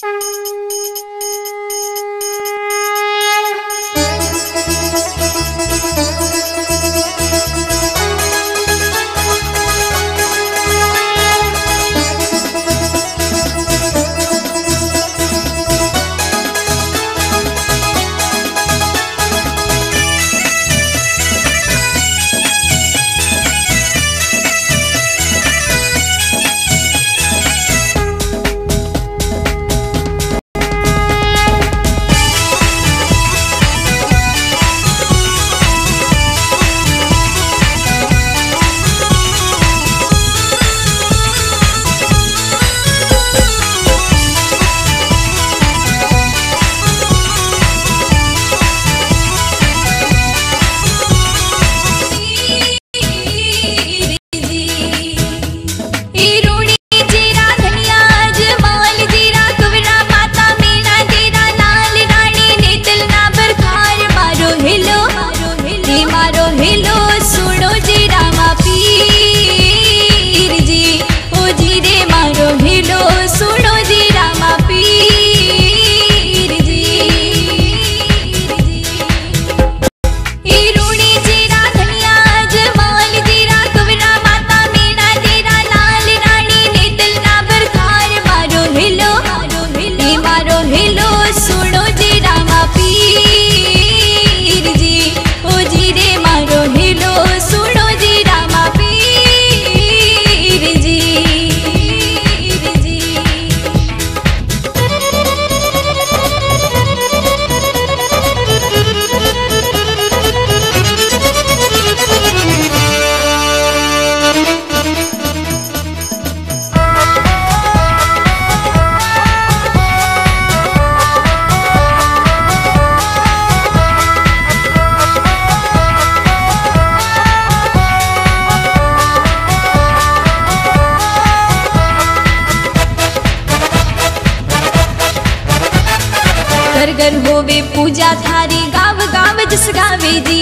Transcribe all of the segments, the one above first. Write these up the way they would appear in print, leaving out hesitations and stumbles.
घर होवे पूजा थारी गाव गाव जस गावे जी।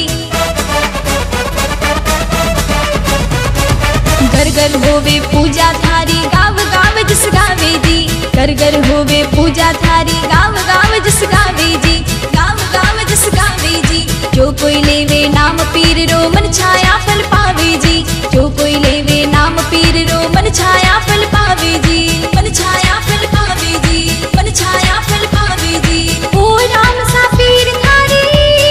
घर घर होवे पूजा थारी गाव गाव जस गावे जी। घर घर होवे पूजा थारी गाव गाव जस गावे जी। गाव गाव जस गावे जी। जो कोई लेवे नाम पीर रो मन छाया फल पावे जी। जो कोई लेवे नाम पीर रो मन छाया फल पावे जी। मन छाया फल पावे जी। मन छाया फल पावे जी। ओ राम सा पीर थारी,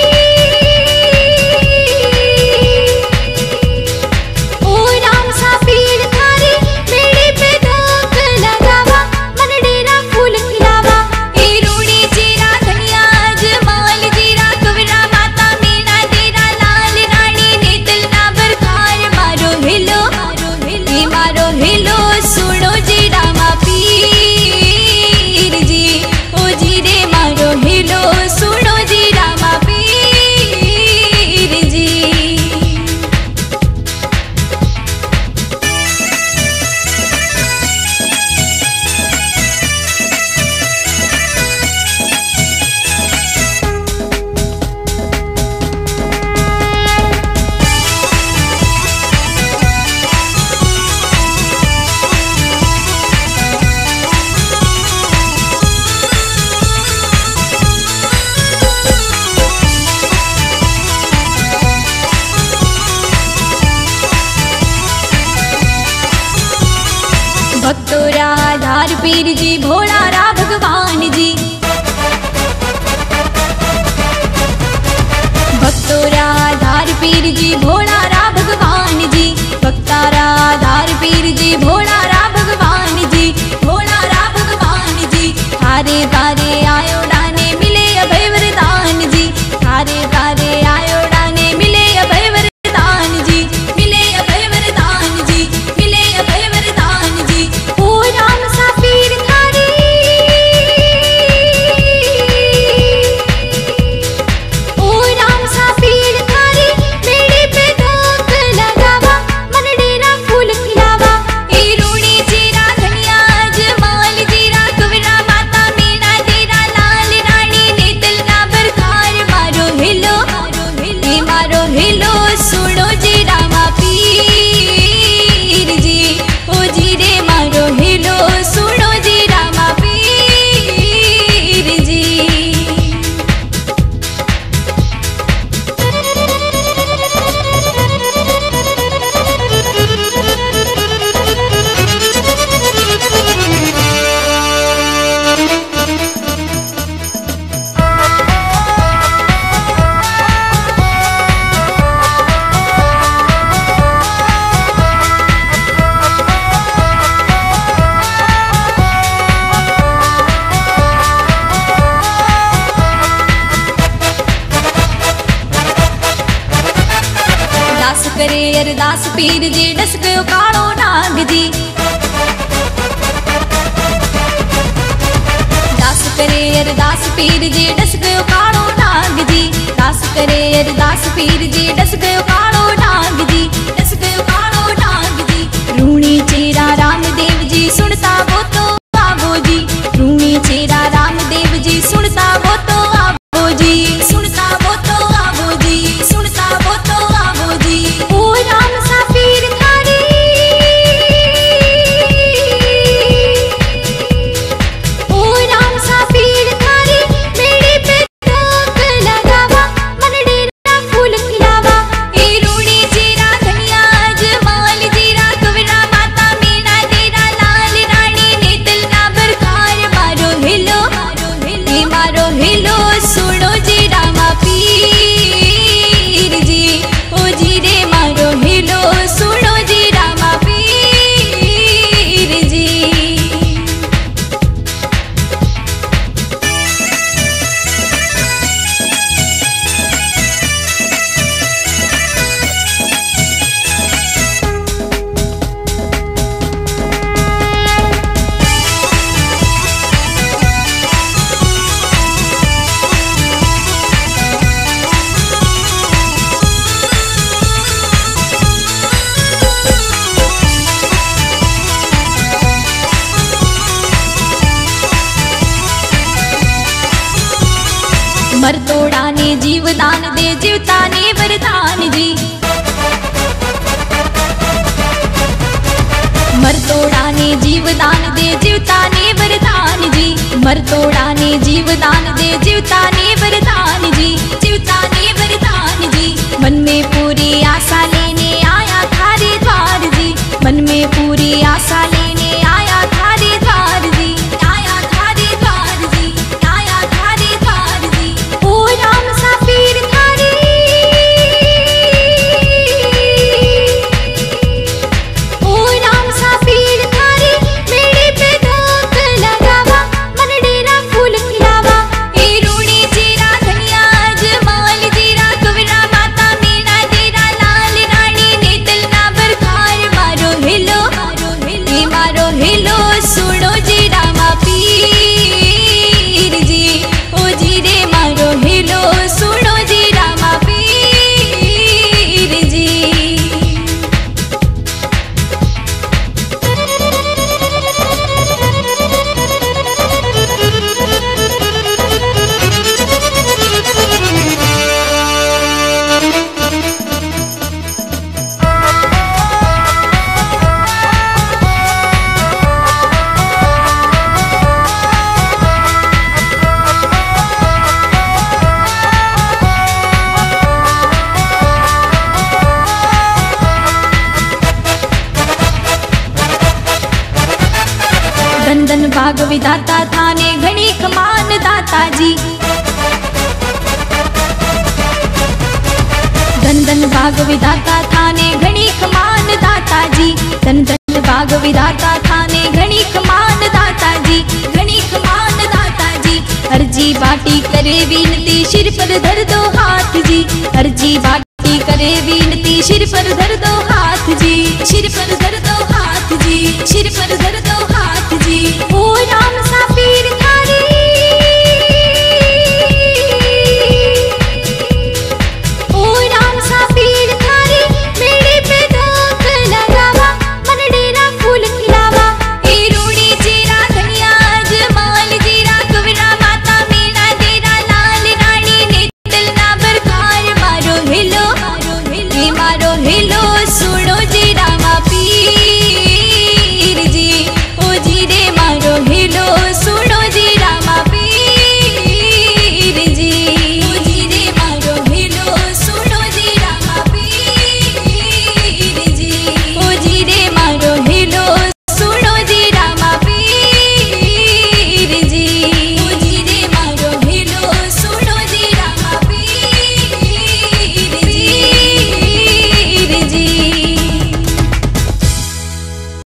ओ राम सा पीर थारी, मेरे पे धाक लगावा, मन डेरा फूल खिलावा। ए रूड़ी जीरा धनिया जमाल जीरा कुवरा माता मीना तेरा लाल रानी ने दिल ना बरखार मारो हिलो, मारो हिलो सुनो जी रामा पीर जी। ओ जी रे मारो हिलो सुनो जी रामा पीर जी। भक्तों रा आधार पीर जी भोला रा भगवान जी। भक्तों रा आधार पीर जी भोला रा भगवान जी। भक्ता रा आधार पीर जी भोला रा भगवान जी। भोला रा भगवान जी। थारे तारे आयो डाने मिले अभय वरदान जी। थारे तारे आयो डाने मिले अभय वरदान जी। मिले अभय वरदान जी। मिले अभय वरदान जी। ओ राम सा पीर थारी, ओ राम सा पीर थारी, मेरे पे धाक लगावा, मन डेरा फूल खिलावा। अरदास पीर जी डस गयो कालो नाग जी। दास करे अरदास पीर जी डस गयो कालो नाग जी। दास करे अरदास पीर जी डस गयो कालो नाग जी। डस गयो कालो नाग जी। रूणी चेरा रामदेव जी सुनता वो तो आवो जी। रूणी चेरा रामदेव जी सुनता वो तो आवो जी। सुनता वो तो आवो जी। सुनता वो तो आवो जी। ओ राम सा पीर थारी, ओ राम सा पीर थारी मेरे पे रोक लगावा, मन डेरा फूल खिलावा। ए रूणी चेरा धनिया जमाल जीरा कुवरा माता मीना तेरा लाल रानी नेतल ना बरकार मारो हिलो, मारो हिलो सुनो जी रामा पीर जी। ओ जी रे मारो हिलो सुनो जी रामा पीर जी। मरतोड़ा ने जीवदान दे जीवता ने वरदान जी। मरतोड़ा ने जीवदान दे जीवता ने वरदान जी। मरतोड़ा ने जीवदान दे जीवता ने वरदान जी। जीवता ने वरदान जी। मन में पूरी आशा लेने आया थारे द्वार जी। मन में पूरी आशा लेने आया थारे द्वार जी। आया थारे द्वार जी। आया थारे द्वार जी। ओ राम सा पीर थारी, ओ राम सा पीर थारी मेरे पे रोक लगावा, मन डेरा फूल खिलावा। ए रूणी चेरा धनिया जमाल जीरा कुवरा माता मीना तेरा लाल रानी नेतल ना बरकार मारो हिलो, मारो हिलो सुनो जी रामा पीर जी। ओ जी रे मारो हिलो सुनो जी रामा पीर जी। धन भाग विधाता थाने घणी कमान दाता जी। धन भाग विधाता थाने घणी कमान दाता जी। धन भाग विधाता थाने घणी कमान दाता जी। घणी कमान दाता जी। अर्जी बाटी करे विनती सिर पर धर दो हाथ जी। अर्जी बाटी करे विनती सिर पर धर दो हाथ जी। सिर पर धर दो हाथ जी। सिर पर धर दो